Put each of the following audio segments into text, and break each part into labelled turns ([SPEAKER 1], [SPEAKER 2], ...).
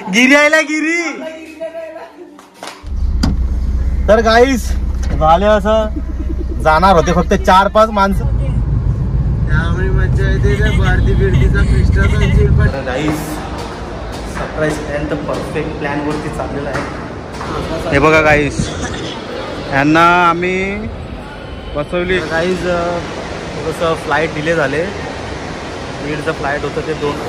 [SPEAKER 1] गिरी आयला गिरी. तर गाईस झाले असं जाणार होते फक्त 4-5 माणसं.
[SPEAKER 2] त्यामुळे मज्जा येते भारती बिर्डीचा क्रिस्टल.
[SPEAKER 1] गाईस सरप्राईज प्लॅन तर परफेक्ट प्लॅन वरती चाललेला आहे. हे बघा गाईस यांना आम्ही बसवली. गाईज थोडंसं फ्लाईट डिले झाले. 1:30चं फ्लाईट होतं ते 2.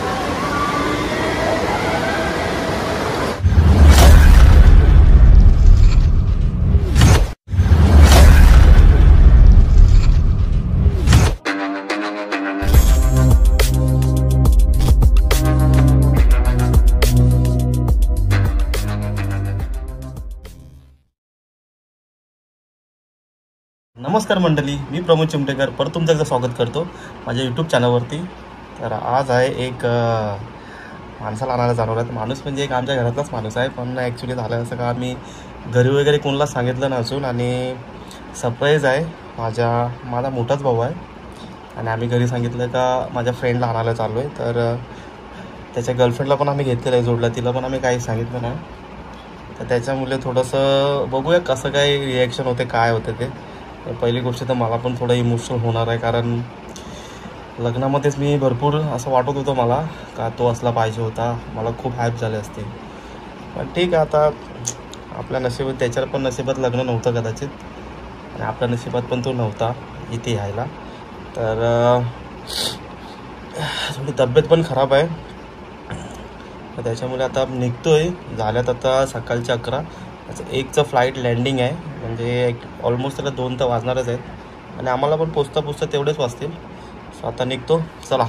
[SPEAKER 1] नमस्कार मंडळी, मी प्रमोद चिमटेकर परत तुमचं एकदा स्वागत करतो माझ्या यूट्यूब चॅनलवरती. तर आज आहे एक माणसाला आणायला जाणार आहे. माणूस म्हणजे एक आमच्या घरातलाच माणूस आहे, पण ॲक्च्युली झालं असं का आम्ही घरी वगैरे कोणाला सांगितलं नसून आणि सरप्राईज आहे. माझा मोठाच भाऊ आहे आणि आम्ही घरी सांगितलं का माझ्या फ्रेंडला आणायला चाललो आहे. तर त्याच्या गर्लफ्रेंडला पण आम्ही घेतलेलं आहे जोडला, तिला पण आम्ही काही सांगितलं नाही. तर त्याच्यामुळे थोडंसं बघूया कसं काय रिॲक्शन होते, काय होते ते. पहिली गोष्ट तर मला पण थोडं इमोशनल होणार आहे, कारण लग्नामध्येच मी भरपूर असं वाटत होतं मला का तो असला पाहिजे होता. मला खूप हाईप झाले असते, पण ठीक आहे आता आपल्या नशिबात, त्याच्यावर पण नशिबात लग्न नव्हतं कदाचित आणि आपल्या नशिबात पण तो नव्हता इथे यायला. तर थोडी तब्येत पण खराब आहे, तर त्याच्यामुळे आता निघतो आहे. झाल्यात आता सकाळचे 11. 1चं फ्लाईट लँडिंग आहे, म्हणजे ऑलमोस्ट त्याला 2 तर वाजणारच आहेत आणि आम्हाला पण पोचता तेवढेच वाजतील. सो आता निघतो, चला.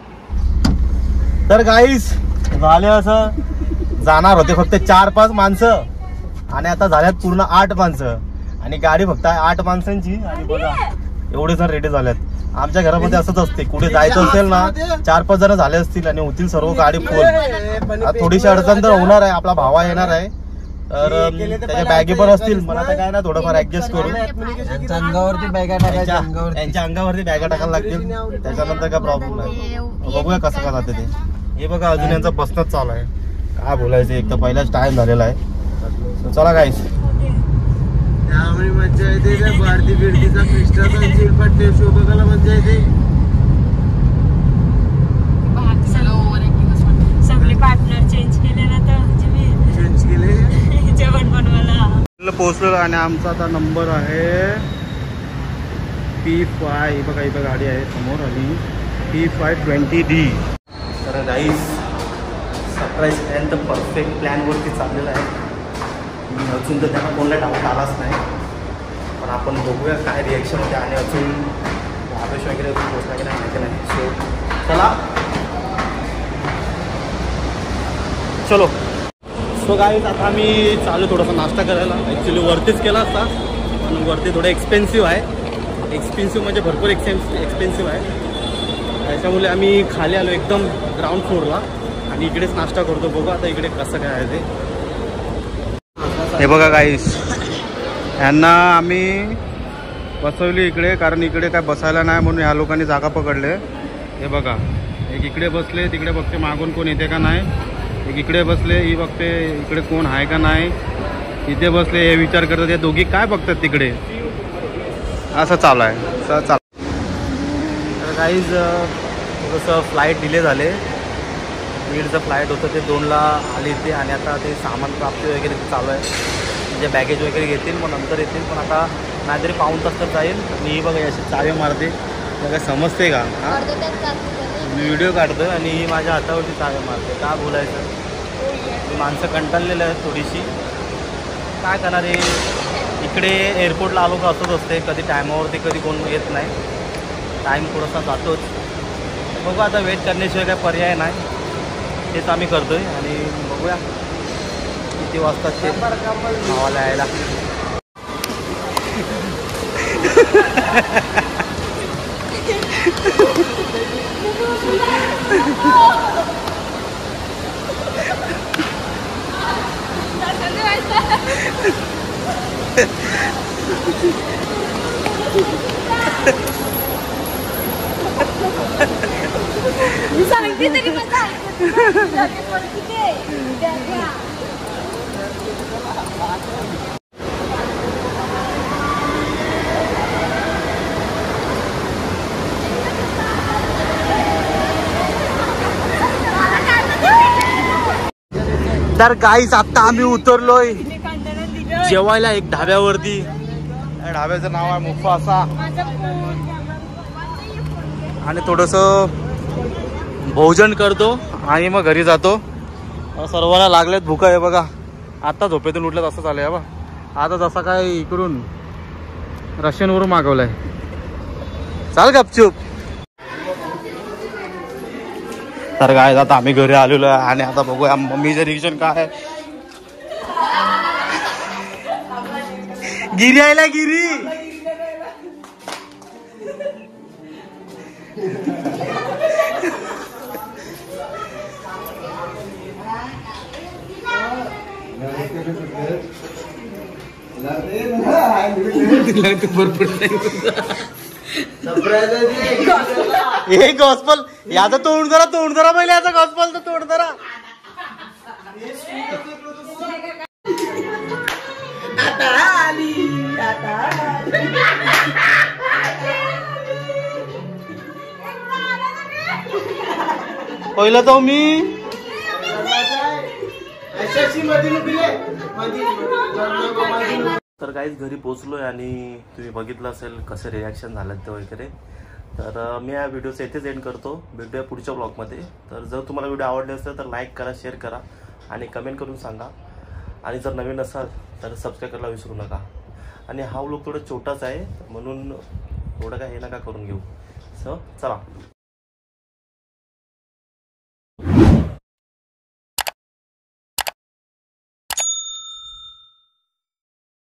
[SPEAKER 1] तर गाईस झाले असं जाणार होते फक्त 4-5 माणसं आणि आता झाल्यात पूर्ण 8 माणसं आणि गाडी फक्त 8 माणसांची. आणि बघा एवढे जण रेडी झाल्यात. आमच्या घरामध्ये असंच असते, कुठे जायचं असेल ना 4-5 जण झाले असतील आणि होतील सर्व गाडी फुल. थोडीशी अडचण तर होणार आहे, आपला भावा येणार आहे तर त्याच्या बॅगे पण असतील. मला आता काय ना थोडंफार ऍडजस्ट करून
[SPEAKER 2] त्यांच्या अंगावरती बॅगा टाकायच्या,
[SPEAKER 1] त्यांच्या अंगावरती बॅगा टाकायला लागतील. त्याच्यानंतर काय प्रॉब्लेम नाही. बघूया कसं काय जाते ते. हे बघा अजून यांचा बसणंच चालू आहे. काय बोलायचं, एक तर पहिलाच टाइम झालेला आहे. चला गाईस.
[SPEAKER 2] त्यामुळे मज्जा येते भारती बिर्डीचा क्रिस्टल चिलपट्टे शो बघायला मज्जा येते.
[SPEAKER 3] सगळे पार्टनर चेंज केले ना, तर
[SPEAKER 2] चेंज केले
[SPEAKER 3] जेवण बनवायला
[SPEAKER 1] पोहोचलो आणि आमचा आता नंबर आहे P5. बघा इथं गाडी आहे समोर आणि P520D. तर गाईस सरप्राईज प्लॅन तर परफेक्ट प्लॅनवरती चाललेला आहे. मी अजून तर त्यांना कोणाला डाऊट आलाच नाही, पण आपण बघूया काय रिॲक्शन होते आणि अजून आवेश वगैरे पोचला की नाही. चला चलो. सो गाईज आता मी चालू थोडासा नाश्ता करायला. ॲक्च्युली वरतीच केला असता, पण वरती थोडं एक्सपेन्सिव्ह आहे. एक्सपेन्सिव्ह म्हणजे भरपूर एक्सपेन्सिव्ह आहे. त्याच्यामुळे आम्ही खाली आलो एकदम ग्राउंड फ्लोअरला आणि इकडेच नाश्ता करतो. बघू आता इकडे कसं काय आहे ते. हे बघा गाईस यांना आम्ही बसवली इकडे, कारण इकडे काय बसायला नाही म्हणून ह्या लोकांनी जागा पकडले. हे बघा एक इकडे बसले, तिकडे बघते मागून कोण येते का नाही. एक इकडे बसले, ही बघते इकडे कोण आहे का नाही. इथे बसले, हे विचार करतात हे दोघी काय बघतात तिकडे. असं चालू आहे तर गाईज थोडंसं फ्लाईट डिले झाले. 1:30चं फ्लाईट होतं ते 2ला आले इथे आणि आता ते सामान प्राप्ती वगैरे चालू आहे. म्हणजे बॅगेज वगैरे घेतील मग नंतर येतील, पण आता नाहीतरी पाऊण तास तर जाईल. आणि ही बघा अशी चावे मारते, काय समजते का? हां मी व्हिडिओ काढतो आणि ही माझ्या हातावरती चावे मारते. का बोलायचं, ही माणसं कंटाळलेलं आहे थोडीशी. काय करणार आहे, इकडे एअरपोर्टला आलो का असंच असते, कधी टायमावरती कधी कोण येत नाही. टाईम थोडासा जातोच. बघू आता वेट करण्याशिवाय काय पर्याय नाही, तेच आम्ही करतो आहे. आणि बघूया किती वाजतात ते भावाला यायला.
[SPEAKER 4] सांगते तरी पण
[SPEAKER 1] तर गाईस आता आम्ही उतरलोय जेवायला एक ढाब्यावरती. या ढाब्याचं नाव आहे मुफासा. आणि थोडस भोजन करतो आणि मग घरी जातो. सर्वांना लागलेत भूक आहे बघा. आता झोपेतून उठलं असं चाललंय बा. आता जसा काय इकडून रशियनवरून मागवलाय. चाल गपचूप. तर काय आता आम्ही घरी आलेलो आहे आणि आता बघूया मम्मीचं रिएक्शन काय. गिरी आयला गिरी. हे गॉस्पल याचा तोंड जरा पहिले याचा गॉस्पल तर तोंड जरा. पहिलं तो मी तर काहीच घरी पोचलोय आणि तुम्ही बघितलं असेल कसं रिॲक्शन झालं ते वगैरे. तर मी या व्हिडिओचं इथेच एंड करतो. भेटूया पुढच्या ब्लॉगमध्ये. तर जर तुम्हाला व्हिडिओ आवडले असेल तर लाईक करा, शेअर करा आणि कमेंट करून सांगा. आणि जर नवीन असाल तर सबस्क्राईब करायला विसरू नका. आणि हा व्लॉग थोडा छोटाच आहे म्हणून थोडं काय हे नका करून घेऊ. सो चला.